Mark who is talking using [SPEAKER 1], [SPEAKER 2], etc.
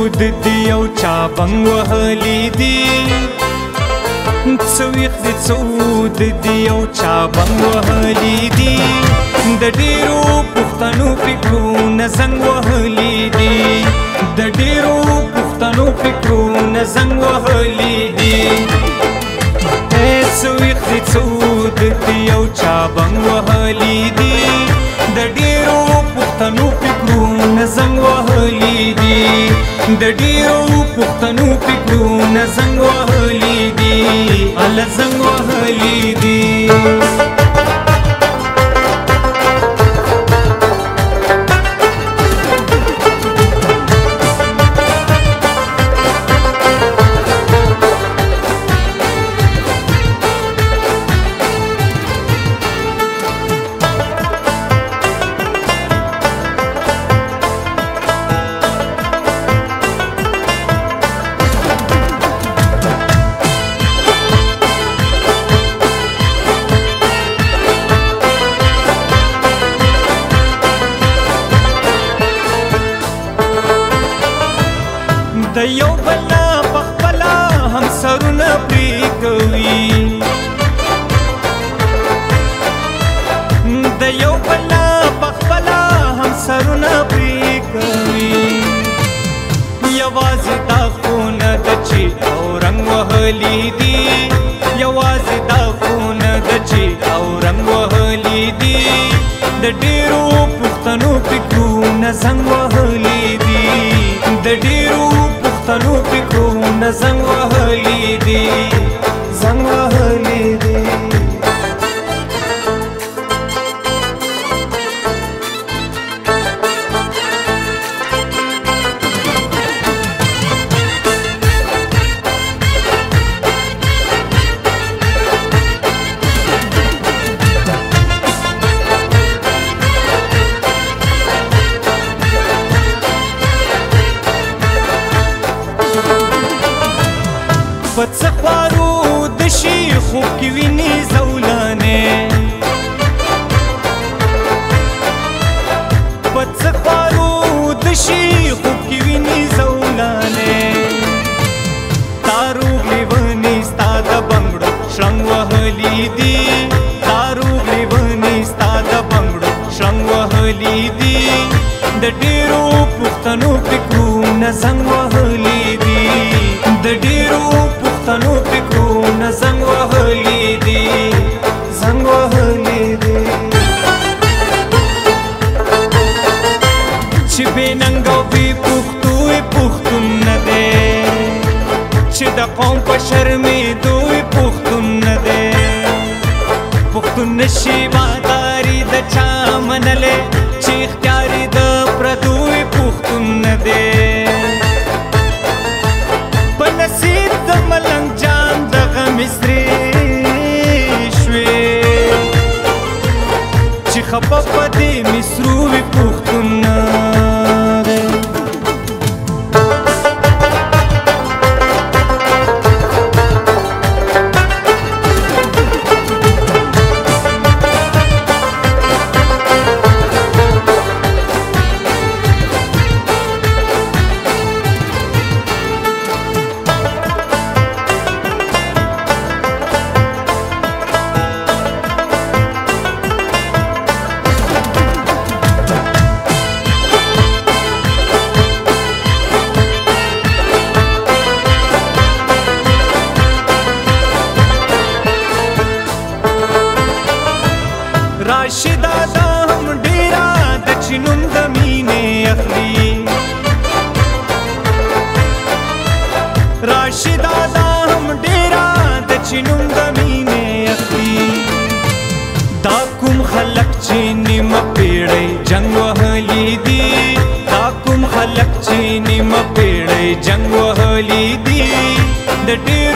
[SPEAKER 1] څود دی او چا بنګ وهلی دی څویښ دی څود دی او چا بنګ وهلی دی د ډېرو پښتنو فکرونه زنګ وهلی دي د ډېرو پښتنو فکرونه زنګ وهلی دي څویښ دی څود دی او چا بنګ وهلی دي د ډېرو پښتنو فکرونه زنګ وهلی دي د ډېرو پښتنو فکرونه زنګ وهلی دي الله زنګ وهلی دي د یو بل نه پخپله هم سرونه پرې کوي د یو بل نه پخپله هم سرونه پرې کوي یوازې دا خو نه ده چې اورنګ وهلی دي یوازې دا خو نه ده چې اورنګ وهلی دي د ډېرو پښتنو فکرونه زنګ وهلی دي د ډېرو پښتنو فکرونه زنګ وهلی دي زنګ وهلی دي په څه خوارو د شي خوب کې ویني زولانې په څه خوارو د شي خوب کې ویني زولانې تاروغ لیونی ستا د بنګړو شرنګ وهلی دي تاروغ لیونی ستا د بنګړو شرنګ وهلی دي د ډېرو پښتنو فکرونه زنګ وهلی دي د ډېرو پښتنو فکرونه زنګ وهلی دي زنګ وهلی دي چې بې ننګ او بې پښتو یې پښتون نه دی چې د قوم په شرمېدو یې پښتون نه دی پښتون نشي باداري د چا منلی چې اختیار یې د پردو یې پښتون نه دی په نصیب د ملنګ جان دغه مصري شوې چې خفه په دې مصرو وي پښتون نه دی راشده دا هم ډېره ده چې نوم د مینې اخلي راشده دا هم ډېره ده چې نوم د مینې اخلي دا کوم خلک چې نیمه پېړۍ جنګ وهلی دي دا کوم خلک چې نیمه پېړۍ جنګ وهلی دي د ډېرو